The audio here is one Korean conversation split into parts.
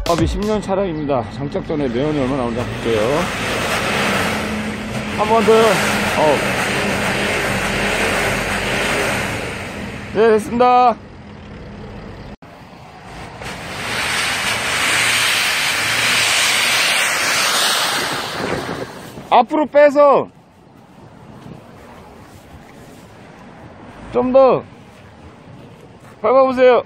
모하비 10년 차량입니다. 장착 전에 매연이 얼마나 나오는지 볼게요. 한 번 더요. 네, 됐습니다. 앞으로 빼서 좀 더 밟아보세요.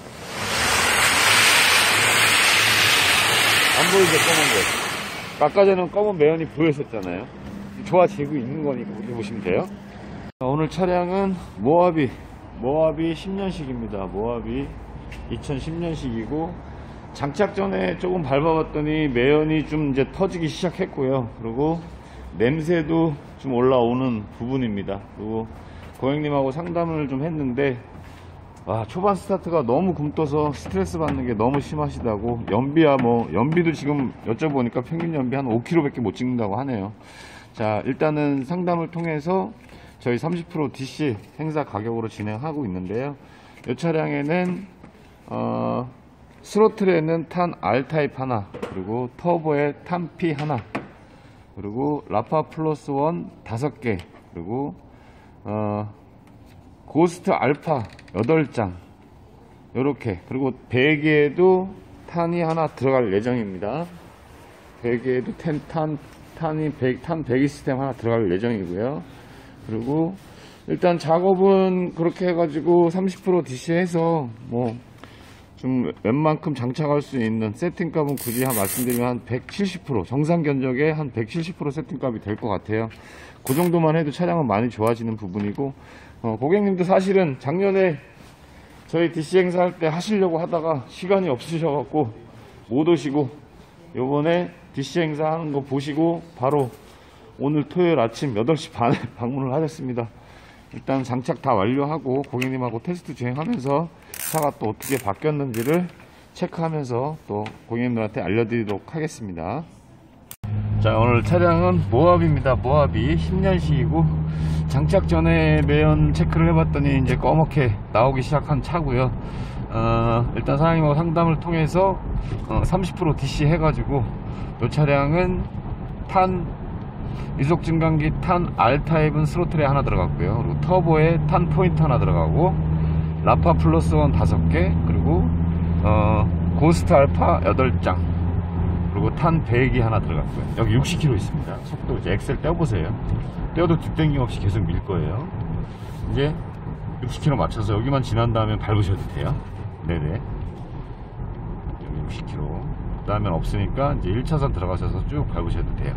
안 보이죠, 검은 거. 아까 전에는 검은 매연이 보였었잖아요. 좋아지고 있는 거니까 그렇게 보시면 돼요. 오늘 차량은 모하비 10년식입니다. 모하비 2010년식이고 장착 전에 조금 밟아봤더니 매연이 좀 이제 터지기 시작했고요. 그리고 냄새도 좀 올라오는 부분입니다. 그리고 고객님하고 상담을 좀 했는데 초반 스타트가 너무 굼떠서 스트레스 받는 게 너무 심하시다고, 연비도 지금 여쭤보니까 평균 연비 한 5km 밖에 못 찍는다고 하네요. 자, 일단은 상담을 통해서 저희 30% DC 행사 가격으로 진행하고 있는데요. 이 차량에는 스로틀에는 탄 R타입 하나, 그리고 터보에 탄 P 하나, 그리고 라파 플러스 1 5개, 그리고 고스트 알파 8장 요렇게, 그리고 배기에도 탄이 하나 들어갈 예정입니다. 배기에도 탄 배기 시스템 하나 들어갈 예정이고요. 그리고 일단 작업은 그렇게 해가지고 30% DC 해서 좀 웬만큼 장착할 수 있는 세팅값은 굳이 말씀드리면 한 170%, 정상 견적에 한 170% 세팅값이 될 것 같아요. 그 정도만 해도 차량은 많이 좋아지는 부분이고, 고객님도 사실은 작년에 저희 DC 행사할 때 하시려고 하다가 시간이 없으셔갖고 못 오시고, 요번에 DC 행사 하는 거 보시고 바로 오늘 토요일 아침 8시 반에 방문을 하셨습니다. 일단 장착 다 완료하고 고객님하고 테스트 진행하면서 차가 또 어떻게 바뀌었는지를 체크하면서 또 고객님들한테 알려드리도록 하겠습니다. 자, 오늘 차량은 모하비입니다. 모하비 10년식이고 장착 전에 매연 체크를 해봤더니 이제 꺼멓게 나오기 시작한 차고요. 일단 사장님하고 상담을 통해서 30% DC 해가지고 이 차량은 이속 증강기 탄 R타입은 스로틀에 하나 들어갔고요. 그리고 터보에 탄 포인트 하나 들어가고, 라파 플러스 1 5개, 그리고 고스트 알파 8장, 그리고 탄 배기 하나 들어갔고요. 여기 60km 있습니다. 속도 이제 엑셀 떼어보세요. 떼어도 뒷땡김 없이 계속 밀 거예요. 이제 60km 맞춰서 여기만 지난 다음에 밟으셔도 돼요. 네네. 여기 60km. 그 다음엔 없으니까 이제 1차선 들어가셔서 쭉 밟으셔도 돼요.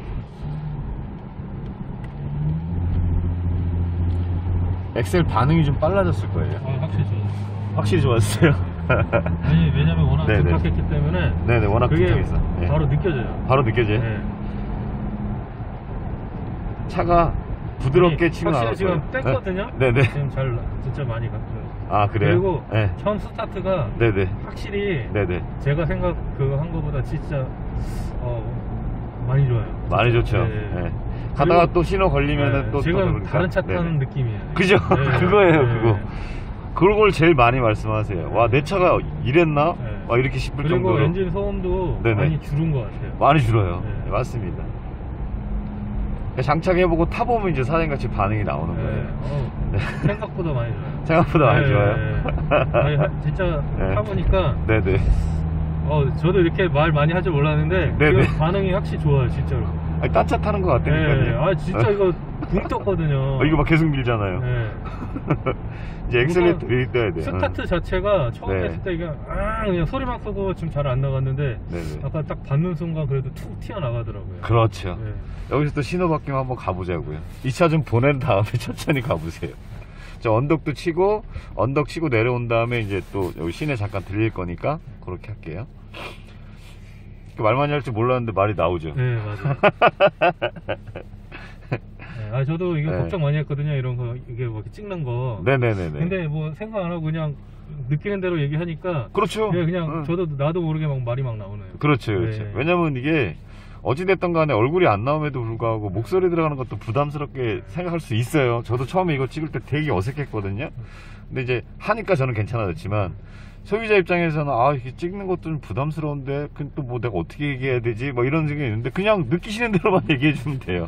엑셀 반응이 좀 빨라졌을 거예요. 확실히 좋았어요. 아니, 왜냐면 워낙 급박했기 때문에. 네네, 워낙 급박해서. 네. 바로 느껴져요. 바로 느껴져요? 네. 차가 부드럽게 치고 나왔어요. 확실히 지금 뺐거든요? 네네. 지금 진짜 많이 갔어요. 아, 그래요? 그리고 네. 처음 스타트가 네네. 확실히 네네. 제가 한 거보다 진짜 많이 좋아요. 많이 좋죠. 네. 네. 가다가 또 신호 걸리면은 또 지금 그러니까. 다른 차 타는 느낌이에요. 그죠? 네. 그거예요. 네. 그거. 그런 걸 제일 많이 말씀하세요. 와, 내 차가 이랬나? 네. 와, 이렇게 싶을 그리고 정도로. 엔진 소음도 네네. 많이 줄은 것 같아요. 많이 줄어요. 네. 네, 맞습니다. 장착해보고 타보면 이제 사장님같이 반응이 나오는 거예요. 네. 생각보다 많이 좋아요. 생각보다 많이 좋아요. 아니, 진짜 네. 타보니까 네네. 저도 이렇게 말 많이 할 줄 몰랐는데 네네. 반응이 확실히 좋아요, 진짜로. 아니, 딴 차 타는 것 같다니까요. 네. 진짜 이거 붕 떴거든요. 이거 막 계속 밀잖아요. 네. 이제 엑셀레이터 밀어야 돼요. 스타트 자체가 처음 네. 했을 때 그냥 소리만 끄고 지금 잘 안 나갔는데, 네네. 아까 딱 받는 순간 그래도 툭 튀어나가더라고요. 그렇죠. 네. 여기서 또 신호 바뀌면 한번 가보자고요. 이 차 좀 보낸 다음에 천천히 가보세요. 저 언덕도 치고, 언덕 치고 내려온 다음에 이제 또 여기 시내 잠깐 들릴 거니까 그렇게 할게요. 말 많이 할 줄 몰랐는데 말이 나오죠. 네, 맞아요. 네, 저도 이거 걱정 많이 했거든요. 이런 거, 이게 뭐 이렇게 찍는 거. 네네네네. 근데 뭐 생각 안 하고 그냥 느끼는 대로 얘기하니까. 그렇죠. 그냥 나도 모르게 말이 막 나오네요. 그렇죠, 그렇죠. 네. 왜냐면 이게 어찌됐든 간에 얼굴이 안 나옴에도 불구하고 목소리 들어가는 것도 부담스럽게 생각할 수 있어요. 저도 처음에 이거 찍을 때 되게 어색했거든요. 근데 이제 하니까 저는 괜찮아졌지만 소비자 입장에서는 아 이게 찍는 것도 좀 부담스러운데 또 뭐 내가 어떻게 얘기해야 되지 뭐 이런 생각이 있는데 그냥 느끼시는 대로만 얘기해 주면 돼요.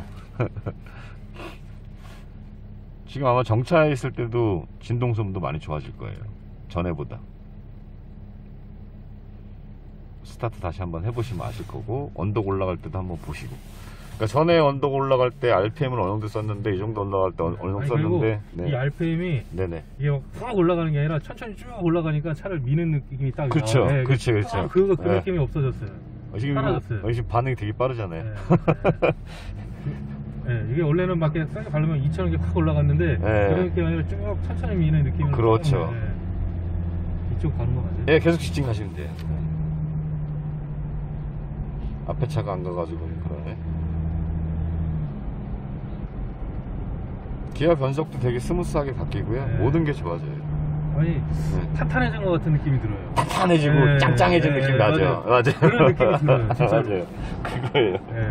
지금 아마 정차해 있을 때도 진동소음도 많이 좋아질 거예요. 전에보다. 스타트 다시 한번 해보시면 아실 거고, 언덕 올라갈 때도 한번 보시고. 그러니까 전에 언덕 올라갈 때 RPM을 어느 정도 썼는데 이 정도 올라갈 때 어느 정도 썼는데 이 RPM이 네네. 이게 확 올라가는 게 아니라 천천히 쭉 올라가니까 차를 미는 느낌이 딱 그렇죠. 나와요. 그렇죠. 그렇죠. 그 네. 느낌이 없어졌어요. 지금 사라졌어요. 지금 반응이 되게 빠르잖아요. 네, 이게 원래는 막 세게 밟으면 2,000원 이렇게 확 올라갔는데 그런 느낌이 아니라 쭉 천천히 미는 느낌으로. 그렇죠. 이쪽 가는 거 맞아요? 네, 계속 직진가시면 돼요. 앞에 차가 안 가가지고 그러네. 기아 변속도 되게 스무스하게 바뀌고요. 네. 모든 게 좋아져요. 아니 탄탄해진 것 같은 느낌이 들어요. 탄탄해지고 네. 짱짱해진 네. 느낌 나죠. 맞아요. 그런 느낌이 들어요. 진짜. 맞아요. 그거예요. 네.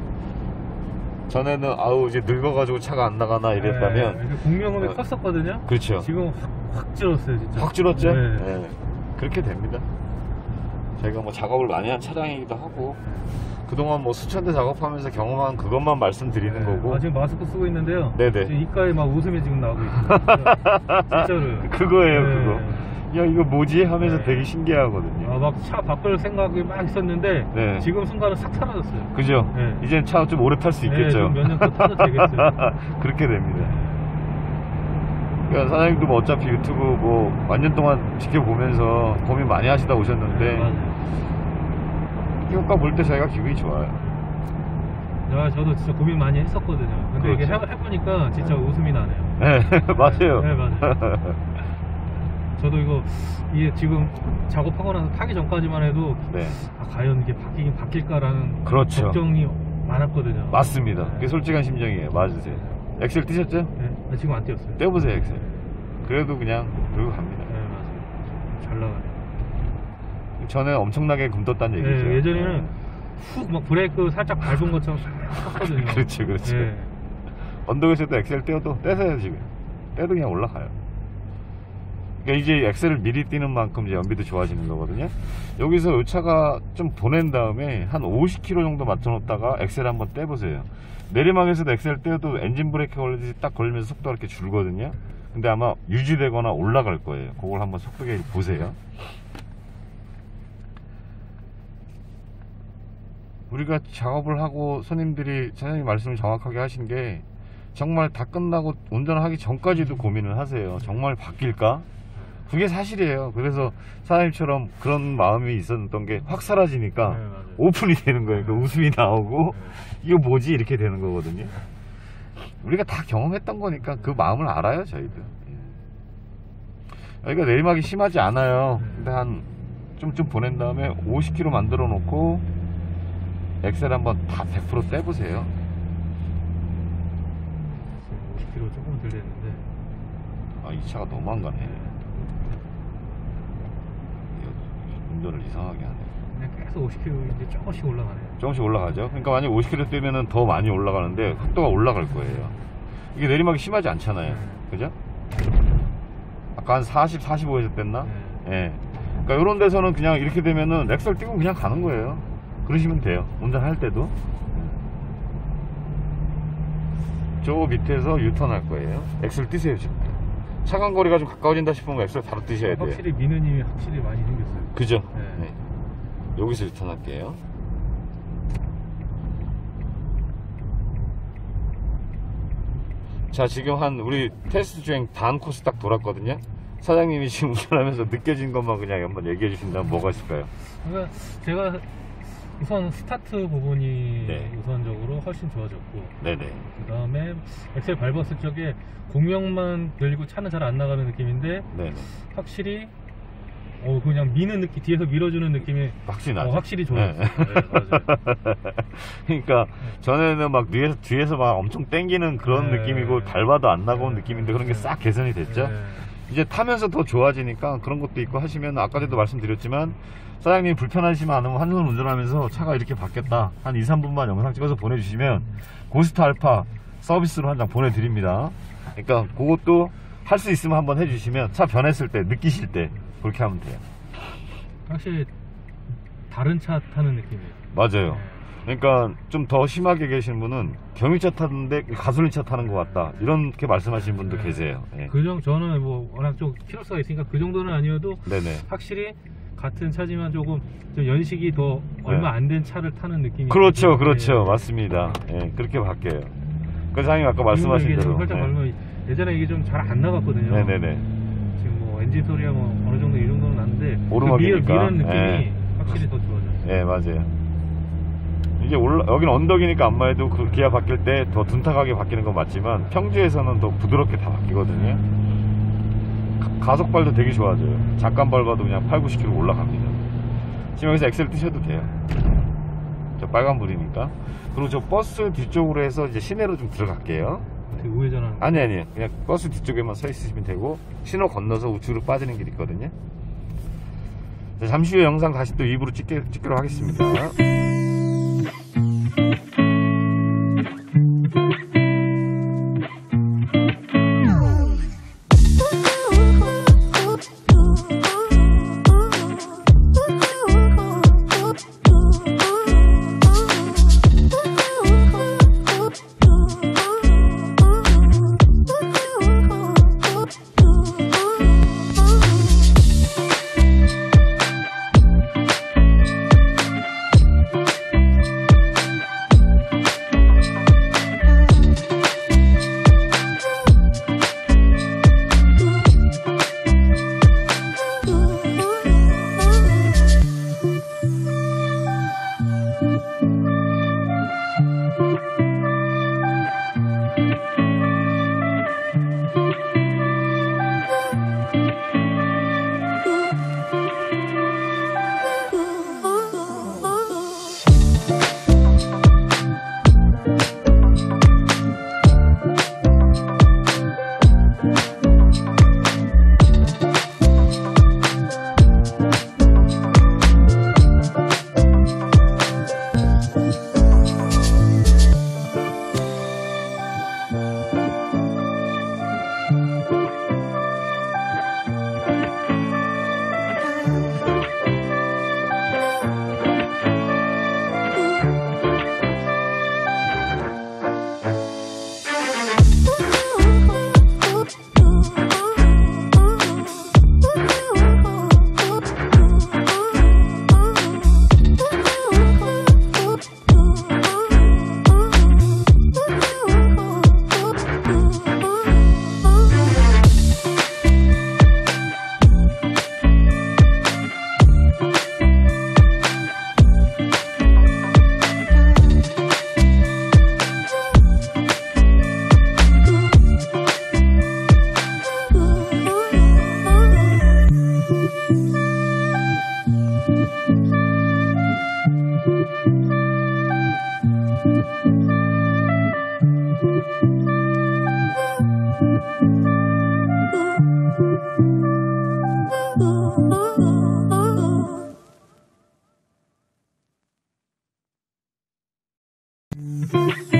전에는 아우 이제 늙어가지고 차가 안 나가나 이랬다면 공명음이 컸었거든요. 그렇죠. 지금 확 줄었어요, 진짜. 확 줄었죠. 네. 네. 그렇게 됩니다. 저희가 뭐 작업을 많이 한 차량이기도 하고 그동안 뭐 수천 대 작업하면서 경험한 그것만 말씀드리는 거고. 지금 마스크 쓰고 있는데요. 네네. 지금 입가에 막 웃음이 지금 나오고 있어요. 진짜로. 그거예요, 네. 그거. 야 이거 뭐지 하면서 네. 되게 신기하거든요. 막 차 바꿀 생각이 막 있었는데 네. 지금 순간은 싹 사라졌어요. 그죠? 네. 이젠 차 좀 오래 탈 수 있겠죠. 몇 년 더 타도 되겠어요. 그렇게 됩니다. 그러니까 사장님도 뭐 어차피 유튜브 뭐 완전 동안 지켜보면서 고민 많이 하시다 오셨는데 맞아요. 효과 볼 때 저희가 기분이 좋아요. 저도 진짜 고민 많이 했었거든요. 근데 이게 그렇죠. 해보니까 진짜 웃음이 나네요. 네, 맞아요. 네, 맞아요. 저도 이게 지금 작업하고 나서 타기 전까지만 해도 네, 과연 이게 바뀌긴 바뀔까라는 그렇죠. 걱정이 많았거든요. 맞습니다. 그게 솔직한 심정이에요. 맞으세요. 엑셀 뛰셨죠? 네, 지금 안 뛰었어요. 떼보세요, 엑셀. 그래도 그냥 들고 갑니다. 네, 맞아요. 잘 나가네요. 전에 엄청나게 굼떴다는 얘기죠. 네, 예전에는 훅 막 브레이크 살짝 밟은 것처럼 싹 컸거든요. 그렇죠, 그렇죠. 네. 언덕에서도 엑셀 떼세요 지금. 떼도 그냥 올라가요. 그러니까 이제 엑셀을 미리 뛰는 만큼 이제 연비도 좋아지는 거거든요. 여기서 이 차가 좀 보낸 다음에 한 50km 정도 맞춰놓다가 엑셀 한번 떼보세요. 내리막에서도 엑셀 떼도 엔진 브레이크 걸리듯이 딱 걸리면서 속도가 이렇게 줄거든요. 근데 아마 유지되거나 올라갈 거예요. 그걸 한번 속도 계획 보세요. 우리가 작업을 하고 손님들이 사장님 말씀을 정확하게 하신 게 정말 다 끝나고 운전하기 전까지도 고민을 하세요. 정말 바뀔까? 그게 사실이에요. 그래서 사장님처럼 그런 마음이 있었던 게 확 사라지니까 네, 맞아요. 오픈이 되는 거예요. 그 웃음이 나오고 이거 뭐지? 이렇게 되는 거거든요. 우리가 다 경험했던 거니까 그 마음을 알아요, 저희도. 여기가 내리막이 심하지 않아요. 근데 한 좀 보낸 다음에 50km 만들어 놓고 엑셀 한번 다 100% 떼보세요. 50km 조금 덜 됐는데. 아, 이 차가 너무 안 가네. 운전을 이상하게 하네. 그냥 계속 50km 이제 조금씩 올라가네요. 조금씩 올라가죠. 그러니까 만약 50km 뛰면은 더 많이 올라가는데 속도가 올라갈 거예요. 이게 내리막이 심하지 않잖아요. 그죠? 아까 한 40, 45에서 뗐나? 예. 그러니까 이런 데서는 그냥 이렇게 되면은 엑셀 띄고 그냥 가는 거예요. 그러시면 돼요. 운전할 때도. 저 밑에서 유턴 할 거예요. 엑셀 뛰세요, 지금. 차간 거리가 좀 가까워진다 싶으면 엑셀 바로 뛰셔야 돼요. 확실히 미는 힘이 확실히 많이 생겼어요. 그죠? 네. 네. 여기서 유턴 할게요. 자, 지금 우리 테스트 주행 반 코스 딱 돌았거든요. 사장님이 지금 운전하면서 느껴진 것만 그냥 한번 얘기해 주신다면 뭐가 있을까요? 그러니까 제가 우선 스타트 부분이 네. 우선적으로 훨씬 좋아졌고, 네네. 그 다음에 엑셀 밟았을 적에 공명만 들리고 차는 잘 안 나가는 느낌인데 네네. 확실히 그냥 미는 느낌, 뒤에서 밀어주는 느낌이 확실히 나죠. 확실히 좋아졌어요. 네. 네, 맞아요. 그러니까 전에는 막 뒤에서 막 엄청 땡기는 그런 네. 느낌이고 밟아도 안 나고 온 네. 느낌인데 그런 게 싹 개선이 됐죠. 네. 이제 타면서 더 좋아지니까 그런 것도 있고 하시면, 아까도 말씀드렸지만 사장님이 불편하시면 않으면 한손 운전하면서 차가 이렇게 바뀌었다 한 2, 3분만 영상 찍어서 보내주시면 고스트 알파 서비스로 한 장 보내드립니다. 그러니까 그것도 할 수 있으면 한번 해주시면, 차 변했을 때 느끼실 때 그렇게 하면 돼요. 확실히 다른 차 타는 느낌이에요. 맞아요. 그러니까 좀 더 심하게 계신 분은 경유차 타는데 가솔린차 타는 것 같다, 이렇게 말씀하시는 분도 계세요. 예. 저는 뭐 워낙 좀 필요성이 있으니까 그 정도는 아니어도 네네. 확실히 같은 차지만 조금 좀 연식이 더 얼마 안 된 차를 타는 느낌이. 그렇죠, 그렇죠. 맞습니다. 예, 그렇게 바뀌어요. 그 사장님 아까 말씀하신 이게 좀 대로. 살짝 걸면 예전에 이게 좀 잘 안 나갔거든요. 네네네. 지금 뭐 엔진 소리가 뭐 어느 정도 이 정도는 났는데 오르막이니까. 그 미는 느낌이 예. 확실히 더 좋아졌어요. 예, 맞아요. 이게 여기는 언덕이니까 안마해도 그 기아 바뀔 때 더 둔탁하게 바뀌는 건 맞지만 평지에서는 더 부드럽게 다 바뀌거든요. 가속발도 되게 좋아져요. 잠깐 밟아도 그냥 8, 90km 올라갑니다. 지금 여기서 엑셀 뜨셔도 돼요. 저 빨간불이니까. 그리고 저 버스 뒤쪽으로 해서 이제 시내로 좀 들어갈게요. 되게 우회전하는. 아니 그냥 버스 뒤쪽에만 서 있으시면 되고, 신호 건너서 우측으로 빠지는 길 있거든요. 자, 잠시 후에 영상 다시 또 2부로 찍도록 하겠습니다. Thank you.